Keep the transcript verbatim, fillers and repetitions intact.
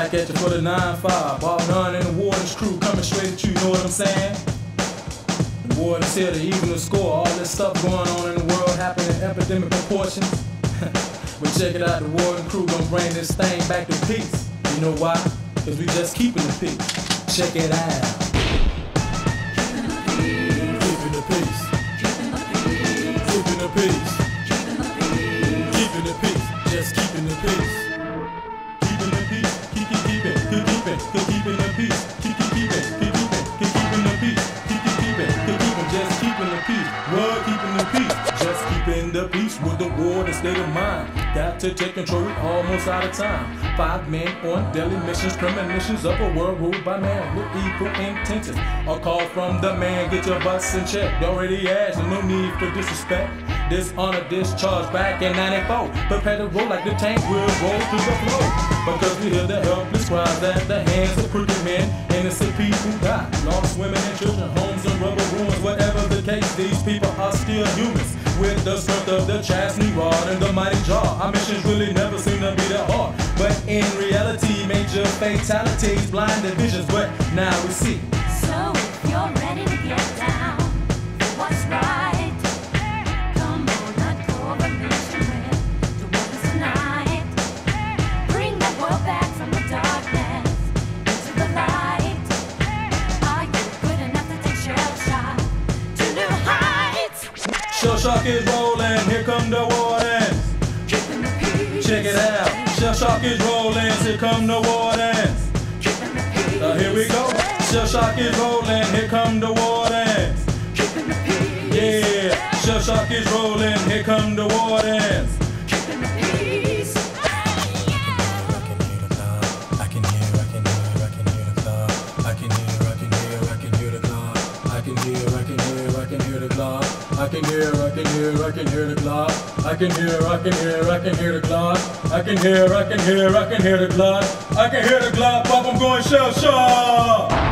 Back at you for the nine five. Ball none and the Warden's crew coming straight at you, you know what I'm saying? The Warden's here to even the score. All this stuff going on in the world happening in epidemic proportions. But check it out, the Warden crew gonna bring this thing back to peace. You know why? Cause we just keeping the peace. Check it out. Keeping the peace. Keeping the peace. Keeping the peace. Just keeping the peace. Keeping the peace. Keep keep keep it. Keep keep it. Keep keeping the peace. Keep keep keep it. Keep keep it. Keep keeping the peace. Keep keep keep it. Keep keeping. Just keeping the peace. What? Keeping the peace. Just keeping the peace with the Warden state of mind. Got to take control, we almost out of time. Five men on daily missions, premonitions of a world ruled by man with evil intentions. A call from the man, get your butts in check. Already asked, no need for disrespect. Dishonor, discharge back in ninety-four. Prepare to roll like the tank will roll through the floor. Because we hear the helpless cries at the hands of crooked men. Innocent people die, lost women and children, homes and rubber ruins. Whatever the case, these people are still humans. With the strength of the chastity rod and the mighty jaw, our missions really never seem to be that hard. But in reality, major fatalities, blinded visions, but now we see. So if you're ready to get down for what's right, come on, let go of a mission with the world is tonight. Bring the world back from the darkness into the light. Are you good enough to take shell shock to new heights? Shell shock is rolling, here come the Wardens. Keeping the peace. Check it out. Shell shock is rolling, here come the Wardens. Keeping the peace. Uh, here we go. Shell shock is rolling, here come the Wardens. Keeping the peace. Yeah, shell shock is rolling, here come the Wardens. Keeping the peace. I can hear, I can hear, I can hear the clock. I can hear, I can hear, I can hear the clock. I can hear, I can hear, I can hear the clock. I can hear, I can hear, I can hear the clock. I can hear, I can hear, I can hear the clock. I can hear, I can hear, I can hear the clock. I can hear the clock, pop, I'm going shell shock.